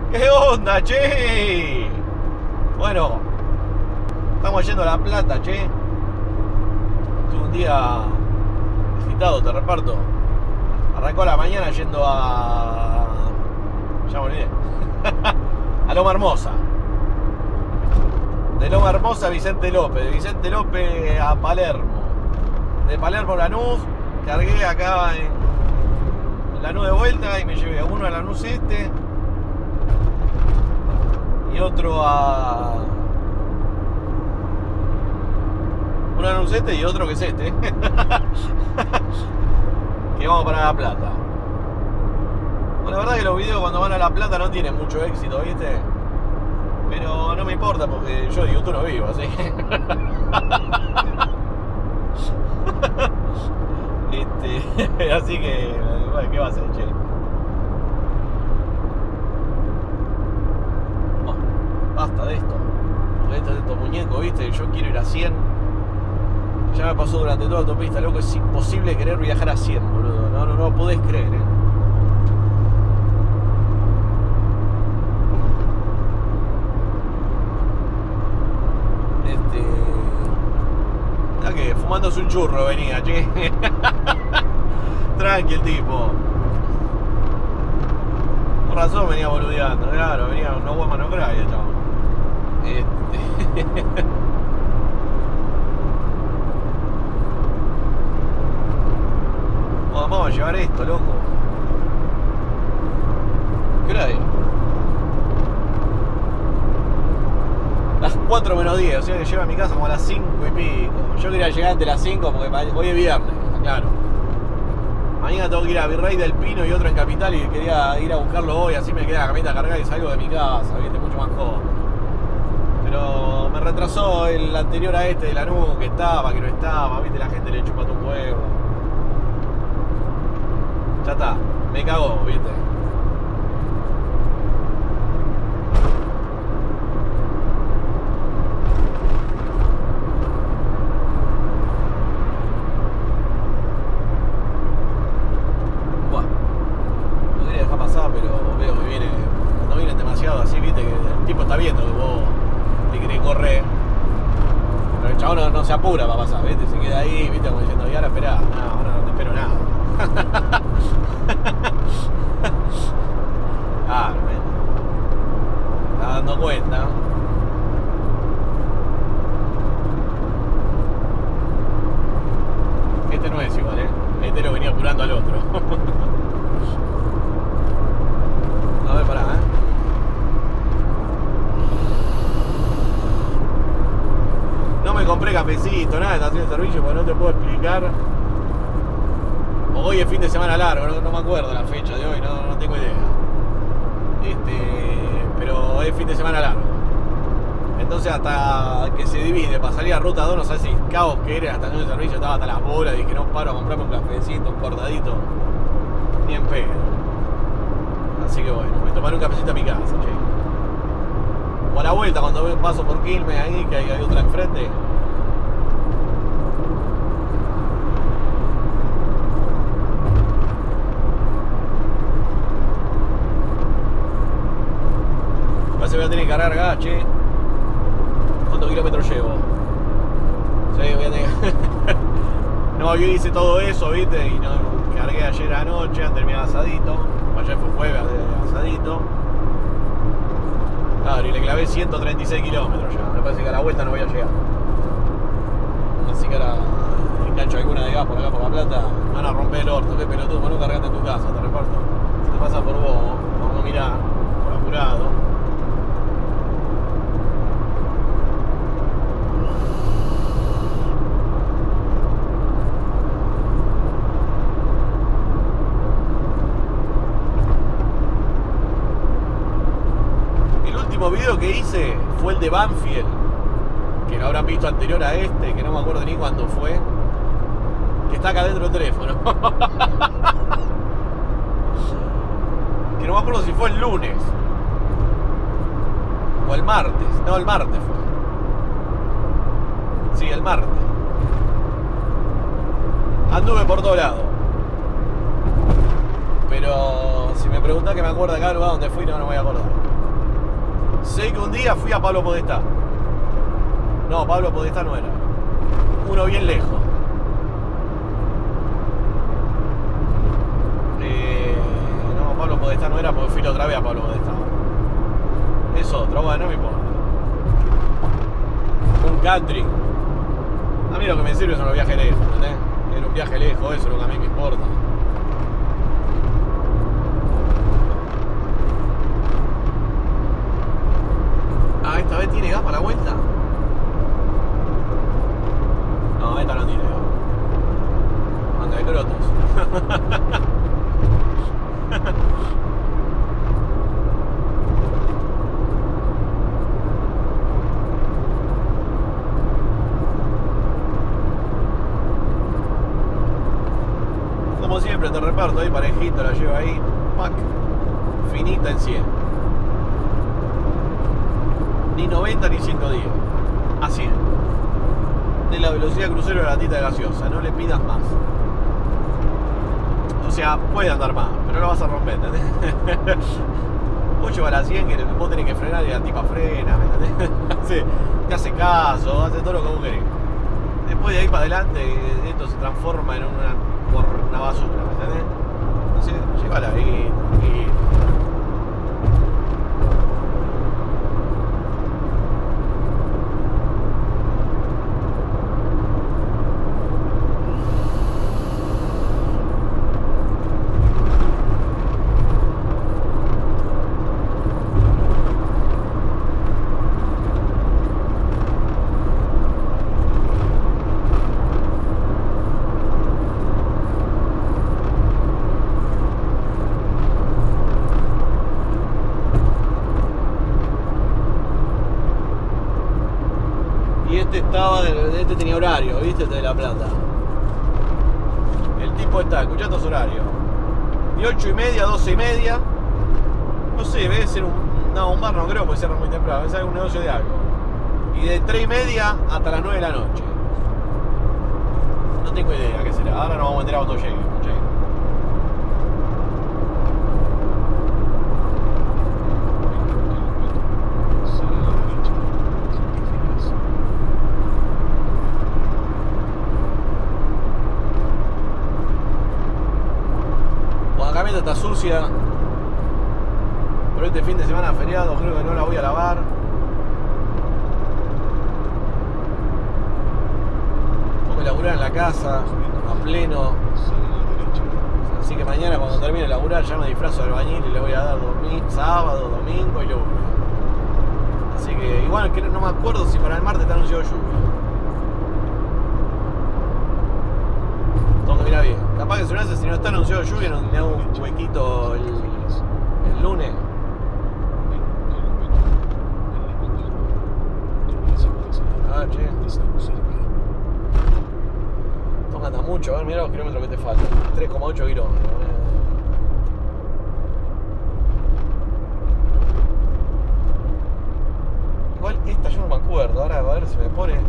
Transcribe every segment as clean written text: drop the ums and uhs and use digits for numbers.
¿Qué onda, che? Bueno, estamos yendo a La Plata, che. Tuve un día agitado, te reparto. Arrancó la mañana yendo a... ya me olvidé. A Loma Hermosa. De Loma Hermosa a Vicente López. De Vicente López a Palermo. De Palermo a Lanús. Cargué acá en Lanús de vuelta y me llevé uno a Lanús Este. Y otro a... uno a Lanús Este y otro que es este. Que vamos para La Plata. Bueno, la verdad que los videos cuando van a La Plata no tienen mucho éxito, ¿viste? Pero no me importa porque yo de YouTube no vivo, así que... así que... bueno, ¿qué va a hacer, che? Bueno, basta de esto. De estos muñecos, ¿viste? Yo quiero ir a 100. Ya me pasó durante toda la autopista, loco. Es imposible querer viajar a 100, boludo. No podés creer, ¿eh? Que fumándose un churro venía, che. Tranqui el tipo. Por razón venía boludeando, claro, venía una guama no cray, chabón. Vamos a llevar esto, loco. ¿Qué hora es? Las 4 menos 10, o sea que llego a mi casa como a las 5 y pico. Yo quería llegar antes de las 5 porque hoy es viernes, claro. Mañana tengo que ir a Virrey del Pino y otro en Capital y quería ir a buscarlo hoy, así me queda la camioneta cargada y salgo de mi casa, ¿viste? Mucho más cómodo. Pero me retrasó el anterior a este de Lanús, que estaba, que no estaba, ¿viste? La gente le chupa tu huevo. Ya está, me cagó, ¿viste? Pero veo que viene, no vienen demasiado así, viste, que el tipo está viendo que vos te querés correr, pero el chabón no se apura para pasar, viste, se queda ahí, viste, como diciendo, y ahora esperá, no, ahora no te espero nada. Ah, me está dando cuenta. Este no es igual, este lo venía apurando al otro. A ver, pará, No me compré cafecito, nada de estación de servicio porque no te puedo explicar. Hoy es fin de semana largo, no me acuerdo la fecha de hoy, no tengo idea. Pero es fin de semana largo. Entonces hasta que se divide para salir a ruta 2, no sabes si caos que era la estación de servicio, estaba hasta las bolas, dije no paro a comprarme un cafecito, un cortadito. Ni en pedo. Así que bueno, me tomaré un cafecito a mi casa, che. O a la vuelta cuando paso por Quilmes ahí, que hay otra enfrente. Ahora se voy a tener que cargar gas, che. ¿Cuántos kilómetros llevo? Sí, voy a tener No, yo hice todo eso, viste, y no cargué ayer anoche, antes de mi asadito. Ayer fue jueves de asadito. Claro, y le clavé 136 kilómetros ya. Me parece que a la vuelta no voy a llegar. Así que ahora engancho alguna de gas por acá por La Plata. Me van a romper el orto, qué pelotudo, no cargaste en tu casa, te reparto. Se te pasa por vos, vamos a mirar, por apurado. El último video que hice fue el de Banfield, que lo habrán visto anterior a este, que no me acuerdo ni cuándo fue, que está acá dentro del teléfono. Que no me acuerdo si fue el lunes o el martes. No, el martes fue. Sí, el martes. Anduve por todo lado. Pero si me preguntás que me acuerdo acá del lugar donde fui, no me voy a acordar. Sé que un día fui a Pablo Podestá. No, Pablo Podestá no era. Uno bien lejos. No, Pablo Podestá no era porque fui la otra vez a Pablo Podestá. Es otro, bueno, no me importa. Un country. A mí lo que me sirve son los viajes lejos, ¿entendés? Era un viaje lejos, eso es lo que a mí me importa. Ah, ¿esta vez tiene gas para la vuelta? No, esta no tiene gas. Manga de crotos. Como siempre te reparto ahí parejito, la llevo ahí, pack, finita en 100. Ni 90 ni 110, a 100. De la velocidad crucero de la latita de gaseosa, no le pidas más. O sea, puede andar más, pero no vas a romper, ¿entendés? Vos llevas a la 100 que vos tenés que frenar y la tipa frena, ¿entendés? Sí, te hace caso, hace todo lo que vos querés. Después de ahí para adelante, esto se transforma en una basura, ¿entendés? Entonces, llévala ahí, tranquilo. Este tenía horario, ¿viste? Este de La Plata. El tipo está, escuchando su horario. De 8:30 a 12:30. No sé, debe ser un bar no creo porque cierra muy temprano, debe ser un negocio de algo. Y de 3:30 hasta las 9 de la noche. No tengo idea qué será, ahora nos vamos a enterar cuando llegue. Está sucia, pero este fin de semana feriado creo que no la voy a lavar. Tengo que laburar en la casa a pleno, así que mañana cuando termine de laburar ya me disfrazo de albañil y le voy a dar sábado, domingo y lunes. Así que igual que no me acuerdo si para el martes está anunciado lluvia. Tengo que mirar bien. Capaz que si no está anunciado lluvia, me hago un huequito el lunes. Ah, che. Tócate mucho, a ver, mirá los kilómetros que te faltan. 3,8 kilómetros. Igual esta yo no me acuerdo, ahora a ver si me pone.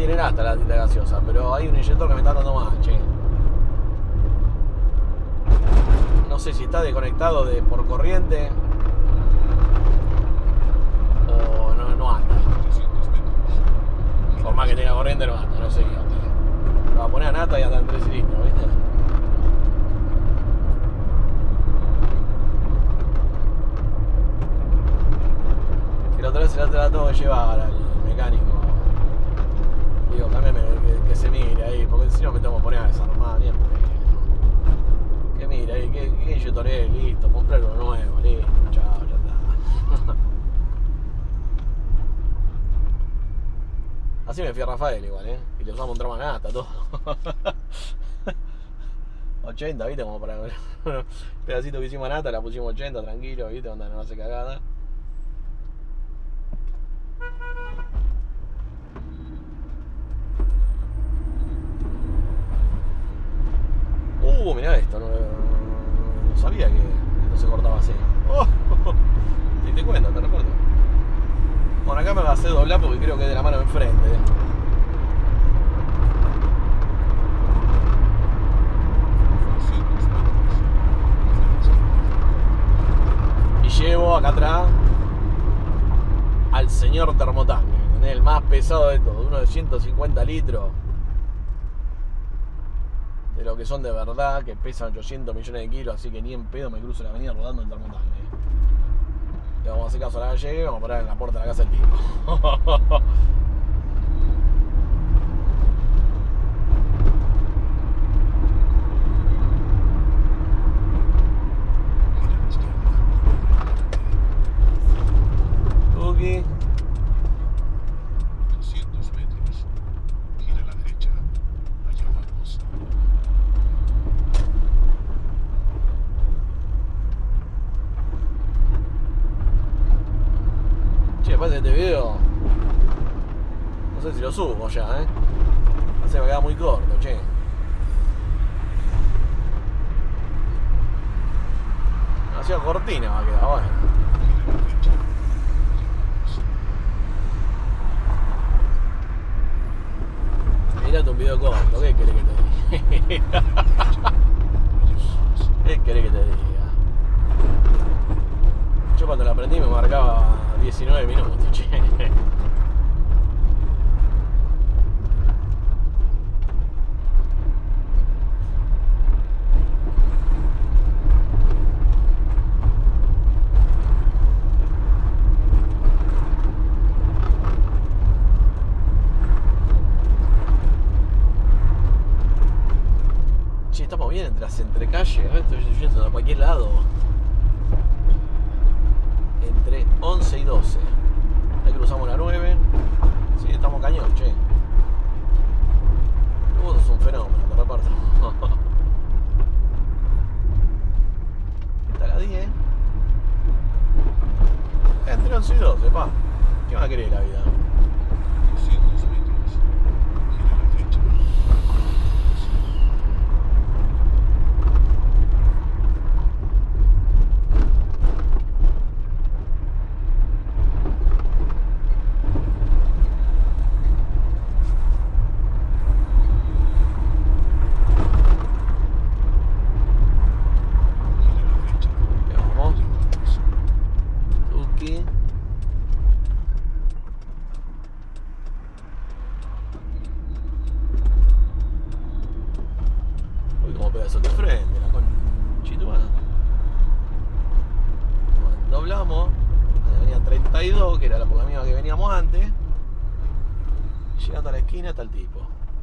tiene nafta la latita gaseosa, pero hay un inyector que me está dando mal, che. No sé si está desconectado por corriente o no anda. Por más que tenga corriente no anda, no sé qué onda. Lo va a poner a nata y anda en 3 cilindros, ¿viste? Que la otra vez se la tengo que llevar al mecánico. Digo, cámbiame que se mire ahí, porque si no me tengo que poner a desarmar ni en pedo. Que mire ahí, que yo toré, listo, compré uno nuevo, listo, chao, ya está. Así me fui a Rafael igual, y le usamos un tramo nata, todo. 80, viste, como para un pedacito que hicimos nata, la pusimos 80, tranquilo, viste, donde no hace cagada. Mirá esto, no sabía que esto se cortaba así. Oh, ni te cuento, te recuerdo. Bueno, acá me va a hacer doblar porque creo que es de la mano de enfrente. Y llevo acá atrás al señor termotanque, el más pesado de todo, uno de 150 litros. De lo que son de verdad, que pesan 800 millones de kilos, así que ni en pedo me cruzo la avenida rodando en termotanque. Le vamos a hacer caso a la gallega y vamos a parar en la puerta de la casa del tipo. Tuki. 200 metros. Gira a la derecha. Allá vamos. Che, después de este video, no sé si lo subo ya, no sé, me queda muy corto, che. Demasiado cortina va a quedar, bueno. Mirate un video corto, ¿qué querés que te diga? ¿Qué querés que te diga? Yo cuando la aprendí me marcaba 19 minutos, che. Che, estamos bien entre las entrecalles, estoy yendo a cualquier lado. Entre 11 y 12. Ahí cruzamos la 9. Sí, estamos cañón, che. Vos sos un fenómeno, te reparto. Está la 10. Entre 11 y 12, pa. ¿Qué va a querer la vida? 200 metros. Gira a la derecha. De frente, la conchituana. Doblamos a la avenida 32, que era la poca misma que veníamos antes. Y llegando a la esquina está el tipo.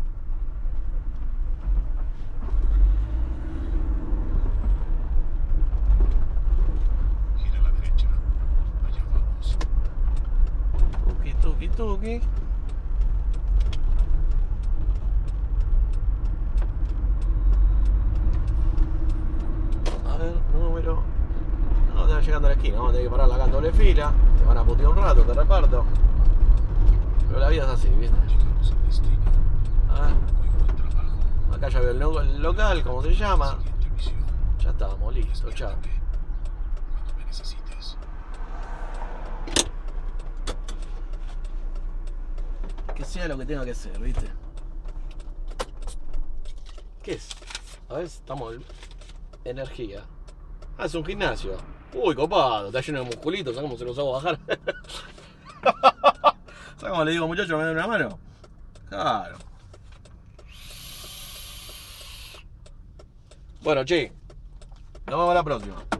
Gira a la derecha. Allá vamos. Tuki, tuki, tuki. Número. No, estás llegando a la esquina, vamos a tener que pararla acá en doble fila. Te van a putear un rato, te reparto. Pero la vida es así, ¿viste? Llegamos al destino. A ver. Muy buen trabajo. Acá ya veo el local, ¿cómo se llama? Siguiente misión. Ya estamos, listo, chao. Espérate. Cuando me necesites. que sea lo que tenga que ser, ¿viste? ¿Qué es? A ver, estamos... Energía. Ah, es un gimnasio. Uy, copado, está lleno de musculitos, ¿sabes cómo se los hago bajar? ¿Sabes cómo le digo, muchacho, me dan una mano? Claro. Bueno, che, nos vemos la próxima.